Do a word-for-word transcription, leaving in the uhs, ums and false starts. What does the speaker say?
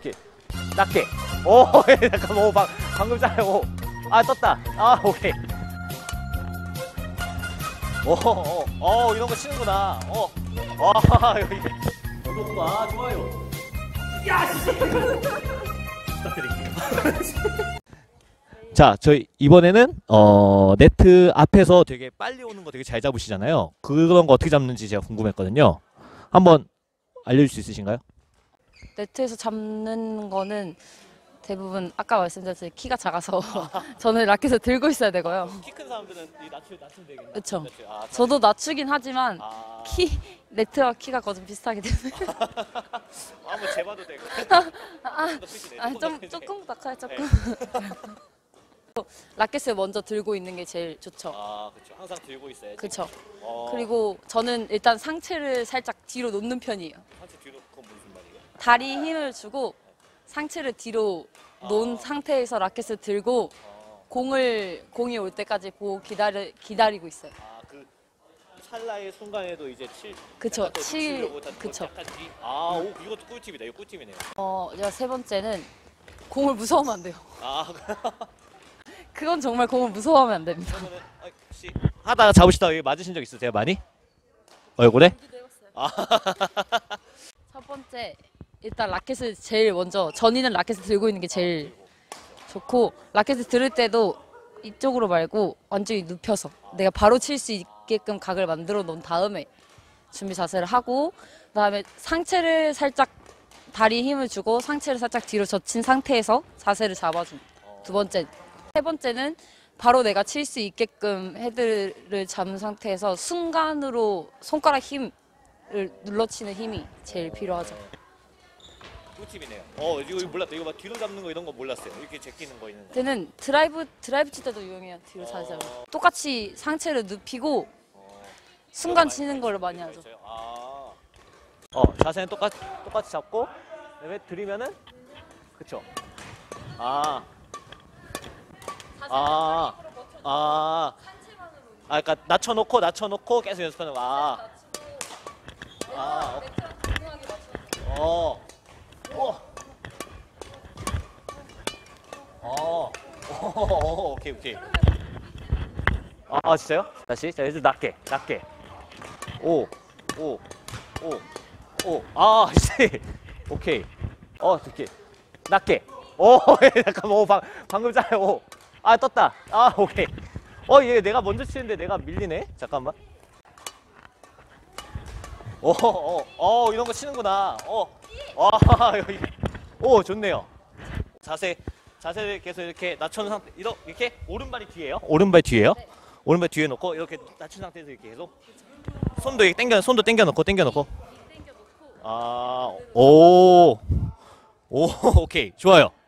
이렇게 낮게. 오, 잠깐만, 오, 방, 방금 전에 오, 아 떴다. 아, 오케이. 오, 어, 어, 이런 거 치는구나. 어, 와, 여기 구독과 좋아요. 야, 씨. 부탁드릴게요. 자, 저희 이번에는 어 네트 앞에서 되게 빨리 오는 거 되게 잘 잡으시잖아요. 그런 거 어떻게 잡는지 제가 궁금했거든요. 한번 알려줄 수 있으신가요? 네트에서 잡는 거는 대부분 아까 말씀드렸듯이 키가 작아서 저는 라켓을 들고 있어야 되고요. 키 큰 사람들은 이 낮추 낮추면 되겠네. 그렇죠. 아, 저도 낮추긴 하지만 아, 키 네트와 키가 거의 비슷하기 때문에 한번 재봐도 되고. 아, 아, 좀 조금 더 커요, 조금. 라켓을 먼저 들고 있는 게 제일 좋죠. 아, 그렇죠. 항상 들고 있어야지. 그렇죠. 어, 그리고 저는 일단 상체를 살짝 뒤로 놓는 편이에요. 상체 뒤로 그건 무슨 말이에요? 다리 힘을 주고 상체를 뒤로 놓은 아. 상태에서 라켓을 들고 어, 공을 공이 올 때까지 보고 기다리 기다리고 있어요. 아, 그 찰나의 순간에도 이제 칠. 그쵸, 약간 또 칠, 치려고 다- 그쵸. 약간 뒤. 아, 오, 이것도 꿀팁이다. 이거 꿀팁이네요. 어, 제가 세 번째는 공을 무서워하면 안 돼요. 아, 그건 정말 공을 무서워하면 안 됩니다. 그러면은 아, 혹시 하다가 잡으시다가 여기 맞으신 적 있으세요? 많이? 얼굴에? 아, 첫 번째 일단 라켓을 제일 먼저 전이는 라켓을 들고 있는 게 제일 좋고 라켓을 들을 때도 이쪽으로 말고 완전히 눕혀서 내가 바로 칠 수 있게끔 각을 만들어 놓은 다음에 준비 자세를 하고 그다음에 상체를 살짝 다리에 힘을 주고 상체를 살짝 뒤로 젖힌 상태에서 자세를 잡아준 두 번째. 세 번째는 바로 내가 칠 수 있게끔 헤드를 잡은 상태에서 순간으로 손가락 힘을 눌러치는 힘이 제일 필요하죠. 꿀팁이네요. 어, 이거 몰랐다. 이거 막 뒤로 잡는 거 이런 거 몰랐어요. 이렇게 제끼는 거 있는 거. 그때는 드라이브 드라이브 칠 때도 유용해요. 뒤로 자세 잡으면. 똑같이 상체를 눕히고 어, 순간 많이 치는 걸 많이 거 하죠. 있어요? 아, 어, 자세는 똑같이 똑같이 잡고 그다음에 들이면은 그쵸. 아, 아, 아, 아, 그러니까 낮춰놓고 낮춰놓고 계속 연습하는 거. 아, 아, 어, 어, 어, 어, 오케이 오케이. 아, 진짜요? 다시, 자, 이제 낮게, 낮게. 오, 오, 오, 오. 아, 씨. 오케이. 어, 듣게. 낮게. 오, 잠깐만, 오, 방, 방금 전에 오. 아, 떴다. 아, 오케이. 어, 얘 내가 먼저 치는데 내가 밀리네? 잠깐만. 오, 어, 어, 이런 거 치는구나. 어, 와, 여기. 오, 좋네요. 자세, 자세를 계속 이렇게 낮춰놓은 상태. 이렇게, 이렇게 오른발이 뒤에요? 오른발 뒤에요? 네. 오른발 뒤에 놓고 이렇게 낮춘 상태에서 이렇게 계속 손도 이렇게 당겨 손도 당겨 놓고 당겨 놓고 아, 오, 오, 오케이, 좋아요.